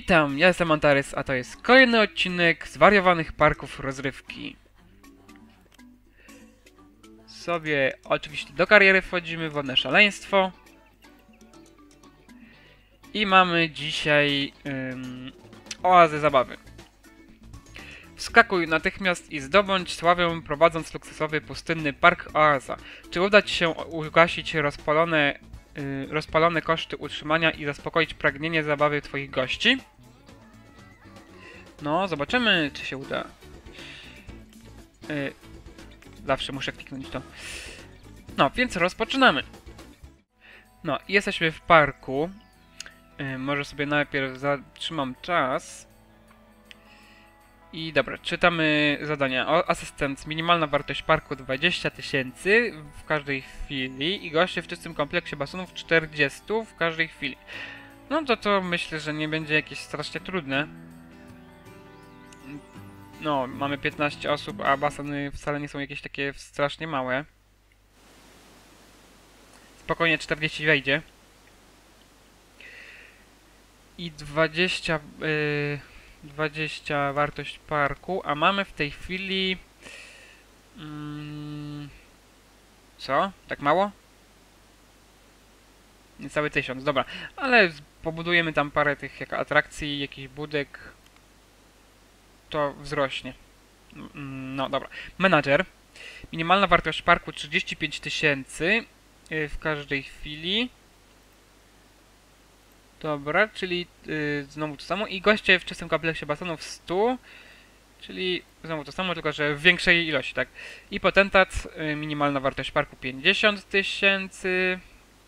Witam, ja jestem Antares, a to jest kolejny odcinek zwariowanych parków rozrywki. Sobie oczywiście do kariery wchodzimy, wodne szaleństwo. I mamy dzisiaj oazę zabawy. Wskakuj natychmiast i zdobądź sławę, prowadząc luksusowy pustynny park Oaza. Czy uda ci się ugasić rozpalone koszty utrzymania i zaspokoić pragnienie zabawy twoich gości? No, zobaczymy, czy się uda. Zawsze muszę kliknąć to. No, więc rozpoczynamy. No, jesteśmy w parku. Może sobie najpierw zatrzymam czas. I dobra, czytamy zadania. Asystent, minimalna wartość parku 20 000 w każdej chwili i goście w czystym kompleksie basenów 40 w każdej chwili. No to myślę, że nie będzie jakieś strasznie trudne. No, mamy 15 osób, a baseny wcale nie są jakieś takie strasznie małe. Spokojnie 40 wejdzie. I 20 wartość parku, a mamy w tej chwili... co? Tak mało? Niecały 1000, dobra. Ale pobudujemy tam parę tych jak atrakcji, jakichś budek. To wzrośnie. No dobra. Menadżer. Minimalna wartość parku 35 000 w każdej chwili. Dobra, czyli znowu to samo. I goście w czystym kompleksie basenów 100. Czyli znowu to samo, tylko że w większej ilości, tak. I potentat, minimalna wartość parku 50 000.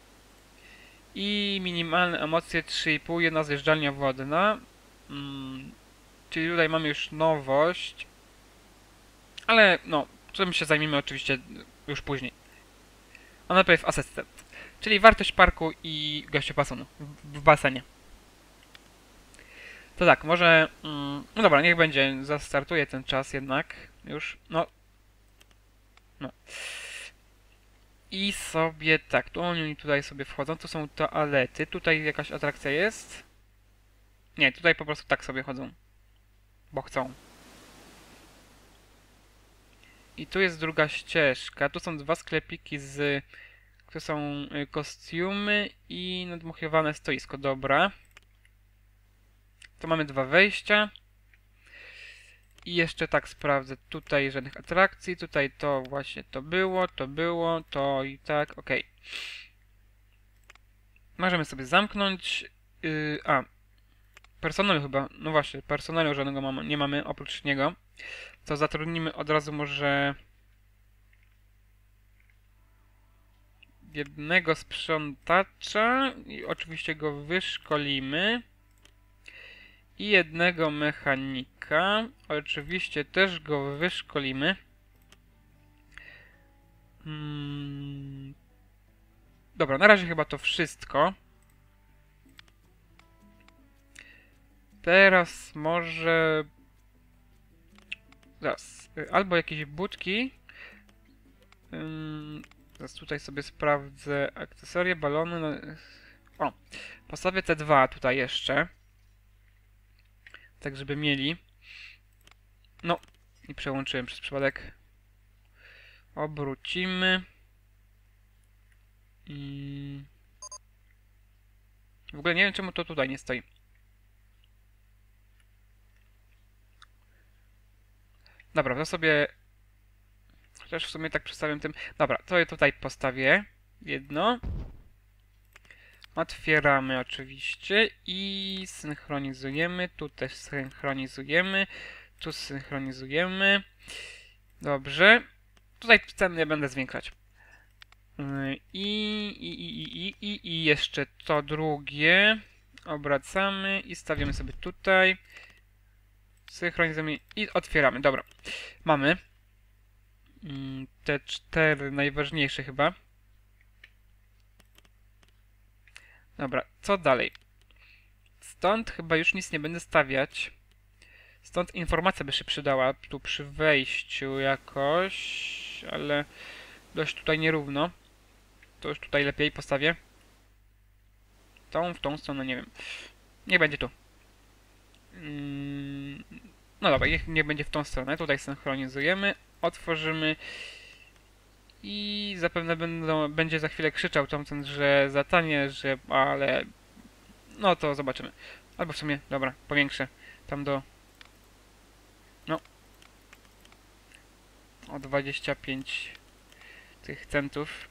I minimalne emocje 3,5, jedna zjeżdżalnia wodna. Czyli tutaj mamy już nowość. Ale no, tym się zajmiemy oczywiście już później. A najpierw asystent. Czyli wartość parku i goście basenu. W basenie. To tak, może... no dobra, niech będzie. Zastartuję ten czas jednak. Już. No. I sobie tak, tu oni tutaj sobie wchodzą. Tu są toalety. Tutaj jakaś atrakcja jest? Nie, tutaj po prostu tak sobie chodzą. Bo chcą. I tu jest druga ścieżka. Tu są dwa sklepiki z... Tu są kostiumy i nadmuchiowane stoisko. Dobra. Tu mamy dwa wejścia. I jeszcze tak sprawdzę. Tutaj żadnych atrakcji. Tutaj to właśnie to było, to i tak. Ok. Możemy sobie zamknąć. Personelu chyba. No właśnie, personelu żadnego nie mamy oprócz niego. To zatrudnimy od razu może... jednego sprzątacza i oczywiście go wyszkolimy. I jednego mechanika. Oczywiście też go wyszkolimy. Dobra, na razie chyba to wszystko. Teraz może... Zaraz. Albo jakieś budki. Zaraz tutaj sobie sprawdzę akcesoria, balony. No... O, postawię te dwa tutaj jeszcze. Tak, żeby mieli. No, i przełączyłem przez przypadek. Obrócimy. W ogóle nie wiem, czemu to tutaj nie stoi. Dobra, to sobie... Chociaż w sumie tak przedstawiam tym... Dobra, to je tutaj postawię. Jedno. Otwieramy oczywiście i synchronizujemy. Tu też synchronizujemy. Tu synchronizujemy. Dobrze. Tutaj ceny nie będę zwiększać. I jeszcze to drugie. Obracamy i stawiamy sobie tutaj. Synchronizujemy i otwieramy. Dobra. Mamy te 4 najważniejsze chyba. Dobra, co dalej? Stąd chyba już nic nie będę stawiać. Stąd informacja by się przydała tu przy wejściu jakoś, ale dość tutaj nierówno. To już tutaj lepiej postawię. W tą stronę, nie wiem. Nie będzie tu. No dobra, niech będzie w tą stronę. Tutaj synchronizujemy, otworzymy i zapewne będzie za chwilę krzyczał tamten, że za tanie, że... ale... No to zobaczymy. Albo w sumie, dobra, powiększę tam do... No. O 25 tych centów.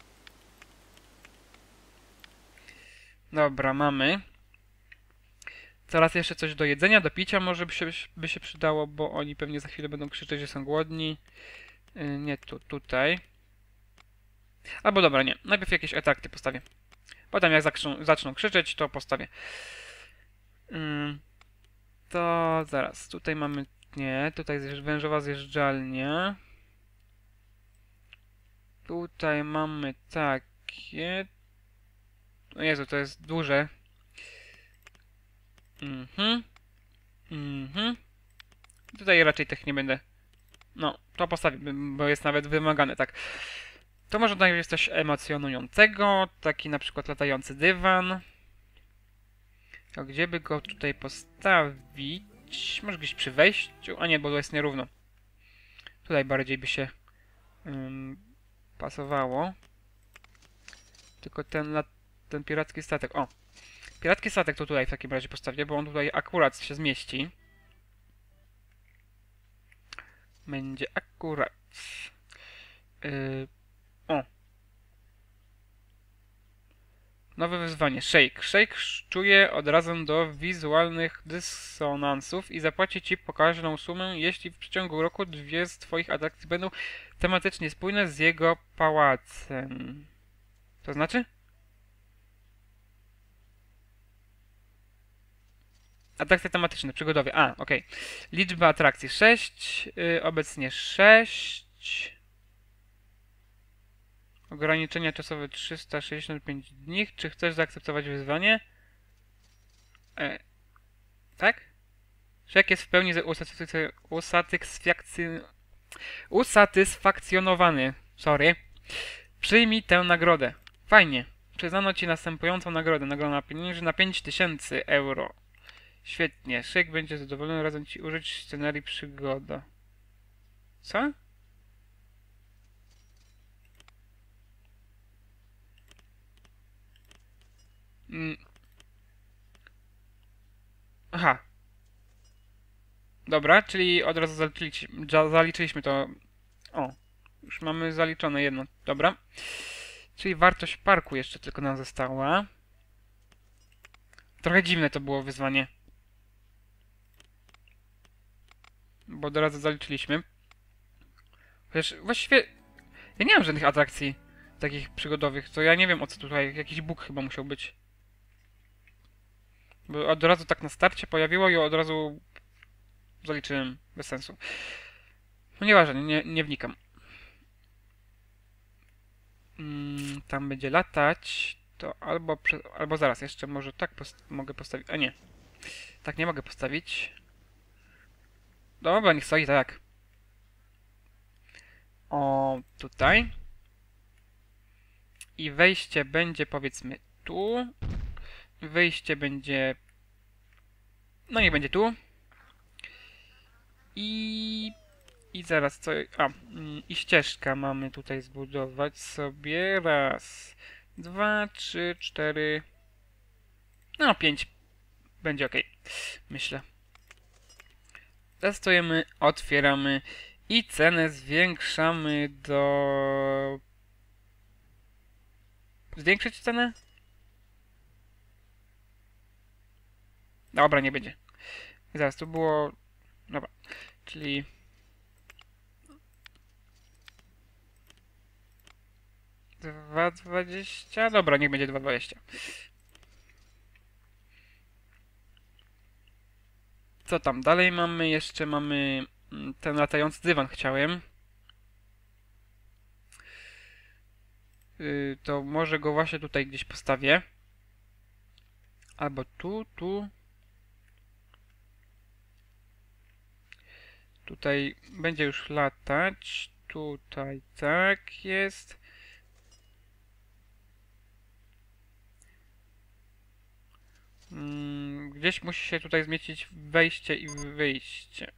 Dobra, mamy. Teraz jeszcze coś do jedzenia, do picia może by się przydało, bo oni pewnie za chwilę będą krzyczeć, że są głodni. Nie tutaj. Albo dobra, nie. Najpierw jakieś atrakty postawię. Potem jak zaczną krzyczeć, to postawię. To zaraz. Tutaj mamy... Nie, tutaj jest wężowa zjeżdżalnia. Tutaj mamy takie... O Jezu, to jest duże. Tutaj raczej tych nie będę... No, to postawię, bo jest nawet wymagane, tak. To może tutaj jest coś emocjonującego, taki na przykład latający dywan. A gdzie by go tutaj postawić? Może gdzieś przy wejściu? A nie, bo to jest nierówno. Tutaj bardziej by się pasowało. Tylko ten piracki statek. O! Piracki statek to tutaj w takim razie postawię, bo on tutaj akurat się zmieści. Będzie akurat. O! Nowe wyzwanie. Shake. Shake czuje od razu do wizualnych dysonansów i zapłaci ci pokaźną sumę, jeśli w przeciągu roku dwie z twoich atrakcji będą tematycznie spójne z jego pałacem. To znaczy? Atrakcje tematyczne, przygodowe. A, okej. Liczba atrakcji 6, obecnie 6. Ograniczenia czasowe 365 dni. Czy chcesz zaakceptować wyzwanie? Tak? Szek jest w pełni usatysfakcjonowany. Sorry. Przyjmij tę nagrodę. Fajnie. Przyznano ci następującą nagrodę. Nagroda pieniężna na 5000 euro. Świetnie. Szek będzie zadowolony, razem ci użyć scenarii przygoda. Co? Aha. Dobra, czyli od razu zaliczyliśmy to. O, już mamy zaliczone jedno. Dobra. Czyli wartość parku jeszcze tylko nam została. Trochę dziwne to było wyzwanie. Bo od razu zaliczyliśmy. Chociaż właściwie ja nie mam żadnych atrakcji takich przygodowych, to ja nie wiem o co tutaj, jakiś bóg chyba musiał być. Bo od razu tak na starcie pojawiło i od razu zaliczyłem, bez sensu. No nieważne, nie wnikam. Tam będzie latać, to albo zaraz, jeszcze może tak mogę postawić, a nie. Tak nie mogę postawić. Dobra, niech stoi tak. O, tutaj. I wejście będzie powiedzmy tu. Wyjście będzie... No nie będzie tu. I zaraz co... i ścieżka mamy tutaj zbudować sobie. Raz, dwa, trzy, cztery... No, 5. Będzie ok. Myślę. Testujemy, otwieramy i cenę zwiększamy do... Zwiększyć cenę? Dobra, nie będzie. Zaraz, tu było... Dobra, czyli... 2,20? Dobra, niech będzie 2,20. Co tam dalej mamy? Jeszcze mamy ten latający dywan chciałem. To może go właśnie tutaj gdzieś postawię. Albo tu. Tutaj będzie już latać. Tutaj tak jest. Gdzieś musi się tutaj zmieścić wejście i wyjście.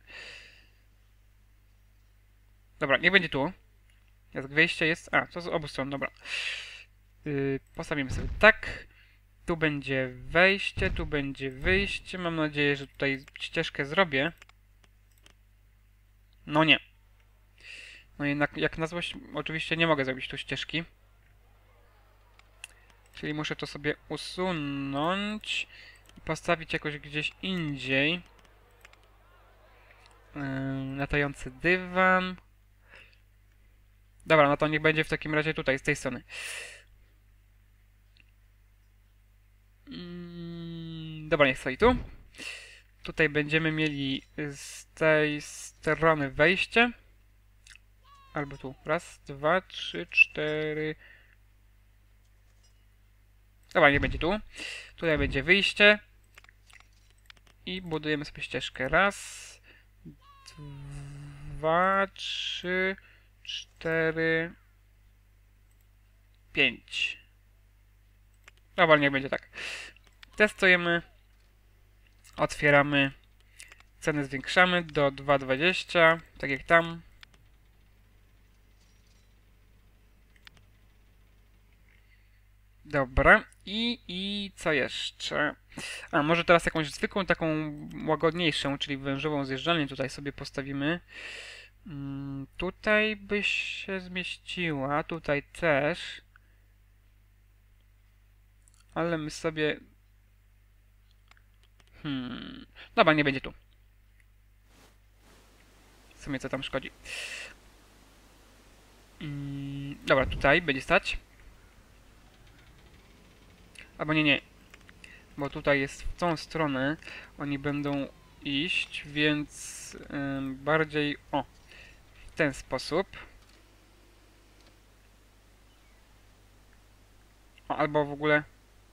Dobra, niech będzie tu. Jak wyjście jest... A, to z obu stron, dobra. Postawimy sobie tak. Tu będzie wejście, tu będzie wyjście. Mam nadzieję, że tutaj ścieżkę zrobię. No nie. No jednak, jak na złość, oczywiście nie mogę zrobić tu ścieżki. Czyli muszę to sobie usunąć i postawić jakoś gdzieś indziej. Latający dywan. Dobra, no to niech będzie w takim razie tutaj, z tej strony. Dobra, niech stoi tu. Tutaj będziemy mieli z tej strony wejście. Albo tu. Raz, dwa, trzy, cztery. Dobra, nie będzie tu. Tutaj będzie wyjście. I budujemy sobie ścieżkę. Raz, dwa, trzy, cztery, pięć. Dobra, niech będzie tak. Testujemy. Otwieramy. Ceny zwiększamy do 2,20. Tak jak tam. Dobra. I co jeszcze? A, może teraz jakąś zwykłą, taką łagodniejszą, czyli wężową zjeżdżalnię tutaj sobie postawimy. Tutaj by się zmieściła, tutaj też. Ale my sobie... Dobra, nie będzie tu. W sumie co tam szkodzi. Dobra, tutaj będzie stać. Albo nie. Bo tutaj jest w tą stronę. Oni będą iść, więc bardziej... O! W ten sposób. O, albo w ogóle...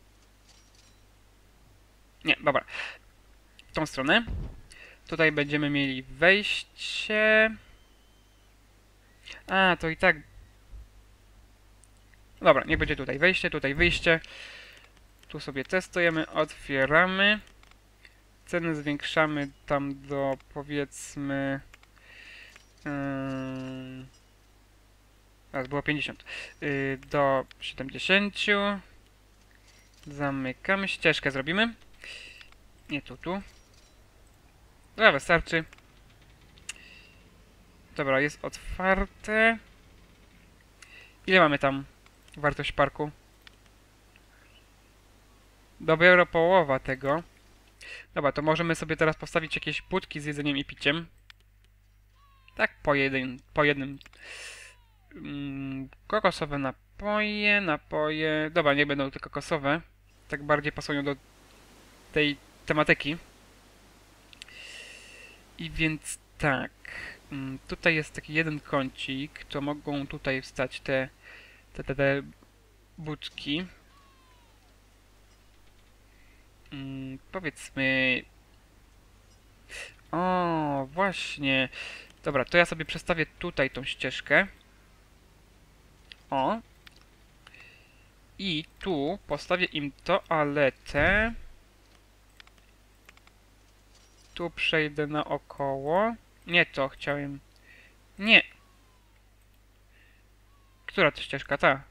Nie, dobra. W tą stronę. Tutaj będziemy mieli wejście. A, to i tak... Dobra, niech będzie tutaj wejście, tutaj wyjście. Tu sobie testujemy, otwieramy. Ceny zwiększamy tam do, powiedzmy... Raz było 50. Do 70. Zamykamy. Ścieżkę zrobimy. Nie tu. Dobra, wystarczy. Dobra, jest otwarte. Ile mamy tam wartość parku? Dopiero połowa tego. Dobra, to możemy sobie teraz postawić jakieś budki z jedzeniem i piciem. Tak, po jednym. Kokosowe napoje. Dobra, nie będą te kokosowe. Tak bardziej pasują do tej tematyki. I więc tak. Tutaj jest taki jeden kącik, to mogą tutaj wstać te budki. Powiedzmy... O, właśnie. Dobra, to ja sobie przestawię tutaj tą ścieżkę. O. I tu postawię im toaletę. Tu przejdę naokoło. Nie to chciałem. Nie. Która to ścieżka? Ta.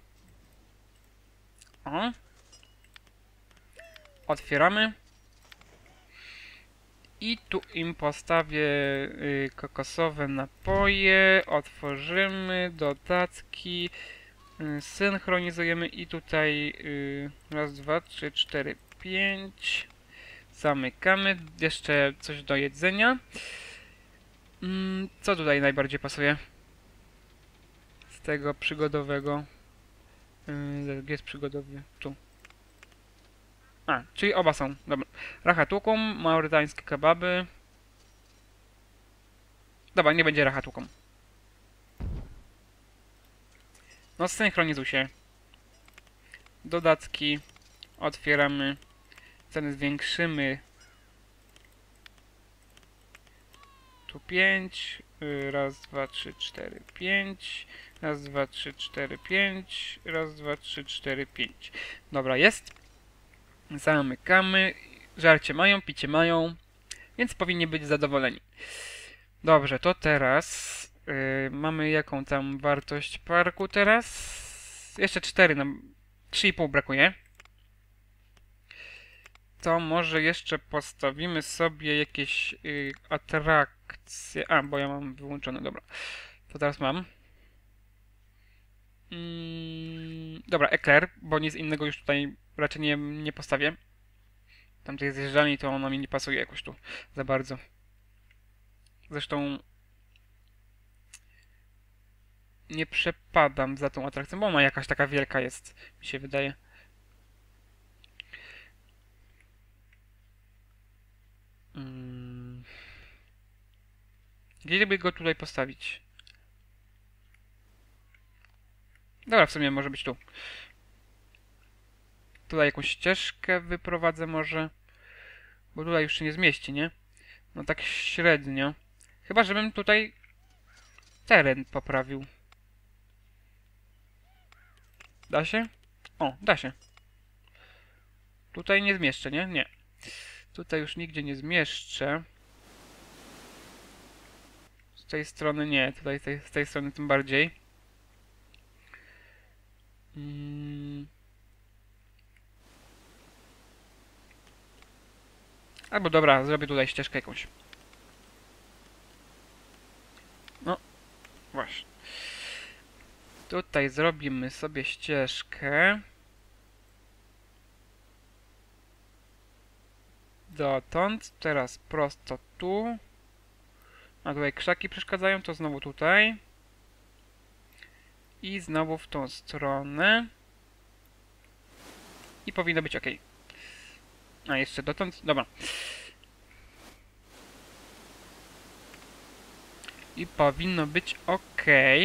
O. Otwieramy. I tu im postawię kokosowe napoje. Otworzymy. Dodatki. Synchronizujemy i tutaj raz, dwa, trzy, cztery, pięć. Zamykamy. Jeszcze coś do jedzenia. Co tutaj najbardziej pasuje? Z tego przygodowego. Gdzie jest przygodowy? Tu. A, czyli oba są. Dobra. Rachatukum, maurytańskie kebaby. Dobra, nie będzie rachatukum. No, synchronizuj się. Dodatki. Otwieramy. Ceny zwiększymy. Tu 5. Raz, dwa, trzy, cztery, 5. Raz, dwa, trzy, cztery, 5. Raz, dwa, trzy, cztery, 5. Dobra, jest. Zamykamy. żarcie mają, picie mają, więc powinni być zadowoleni. Dobrze, to teraz mamy jaką tam wartość parku teraz? Jeszcze 4 nam, 3,5 brakuje. To może jeszcze postawimy sobie jakieś atrakcje. A, bo ja mam wyłączone, dobra. To teraz mam. Dobra, ekler, bo nic innego już tutaj raczej nie postawię. Tam to jest zjeżdżalni, to ona mi nie pasuje jakoś tu za bardzo. Zresztą nie przepadam za tą atrakcją, bo ona jakaś taka wielka jest, mi się wydaje. Gdzie by go tutaj postawić? Dobra, w sumie może być tu. Tutaj jakąś ścieżkę wyprowadzę może. Bo tutaj już się nie zmieści, nie? No tak średnio. Chyba, żebym tutaj teren poprawił. Da się? O, da się. Tutaj nie zmieszczę, nie? Nie. Tutaj już nigdzie nie zmieszczę. Z tej strony nie. Tutaj z tej strony tym bardziej. Albo dobra, zrobię tutaj ścieżkę jakąś. No, właśnie. Tutaj zrobimy sobie ścieżkę. Dotąd. Teraz prosto tu. A tutaj krzaki przeszkadzają, to znowu tutaj. I znowu w tą stronę. I powinno być ok. A jeszcze dotąd? Dobra. I powinno być ok.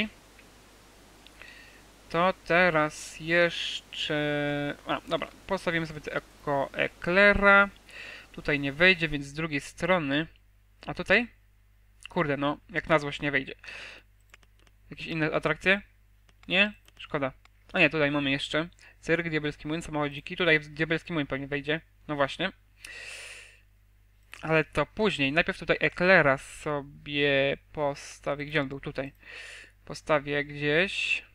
To teraz jeszcze... A, dobra. Postawimy sobie jako eklera. Tutaj nie wejdzie, więc z drugiej strony... A tutaj? Kurde, no. Jak na złość nie wejdzie. Jakieś inne atrakcje? Nie? Szkoda. A nie, tutaj mamy jeszcze cyrk, diabelski młyn, samochodziki. Tutaj diabelski młyn pewnie wejdzie. No właśnie. Ale to później. Najpierw tutaj eklera sobie postawię. Gdzie on był? Tutaj. Postawię gdzieś.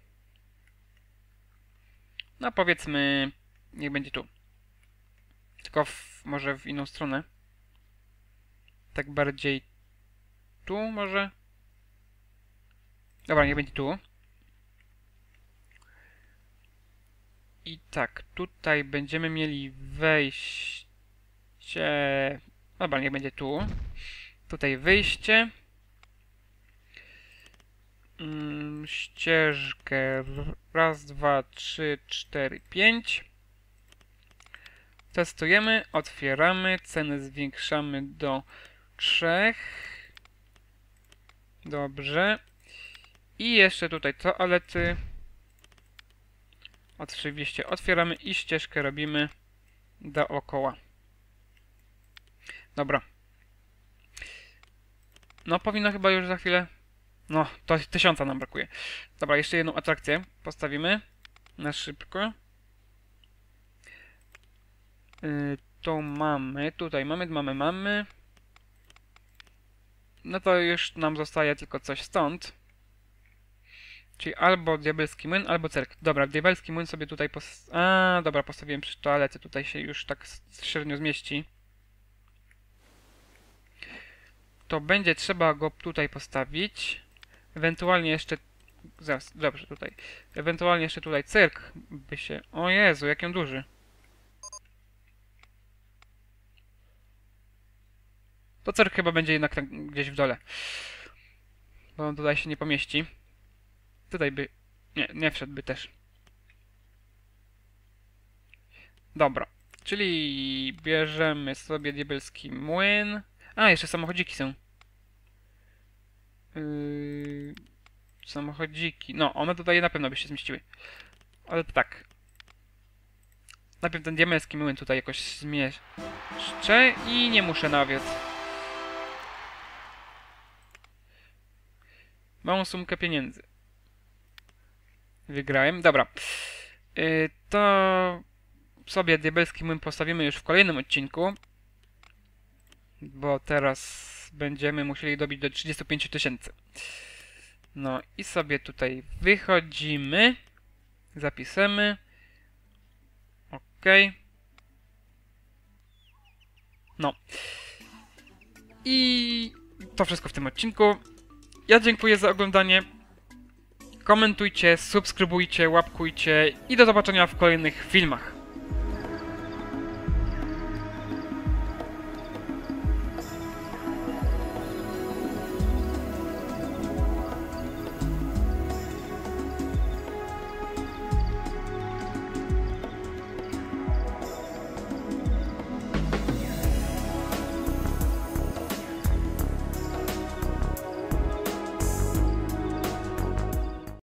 No powiedzmy, niech będzie tu. Tylko może w inną stronę. Tak bardziej tu może. Dobra, niech będzie tu. I tak, tutaj będziemy mieli wejście. Dobra, niech będzie tu. Tutaj wyjście. Ścieżkę. Raz, dwa, trzy, cztery, pięć. Testujemy, otwieramy, cenę zwiększamy do 3. Dobrze. I jeszcze tutaj toalety. Oczywiście otwieramy i ścieżkę robimy dookoła. Dobra. No powinno chyba już za chwilę... No, to 1000 nam brakuje. Dobra, jeszcze jedną atrakcję postawimy. Na szybko. To mamy, tutaj mamy. No to już nam zostaje tylko coś stąd. Czyli albo diabelski młyn, albo cyrk. Dobra, diabelski młyn sobie tutaj dobra, postawiłem przy toalety. Tutaj się już tak średnio zmieści. To będzie trzeba go tutaj postawić. Ewentualnie jeszcze... Zaraz, dobrze, tutaj. Ewentualnie jeszcze tutaj cyrk by się... O Jezu, jak on duży. To cyrk chyba będzie jednak tam gdzieś w dole. Bo on tutaj się nie pomieści. Tutaj by... Nie wszedłby też. Dobra. Czyli bierzemy sobie diabelski młyn. A, jeszcze samochodziki są. Samochodziki. No, one tutaj na pewno by się zmieściły. Ale tak. Najpierw ten diabelski młyn tutaj jakoś zmieszczę i nie muszę nawet. Małą sumkę pieniędzy. Wygrałem. Dobra. To sobie diabelski młyn postawimy już w kolejnym odcinku. bo teraz będziemy musieli dobić do 35 000. No i sobie tutaj wychodzimy, zapisemy. OK. No. I to wszystko w tym odcinku. Ja dziękuję za oglądanie. Komentujcie, subskrybujcie, łapkujcie i do zobaczenia w kolejnych filmach.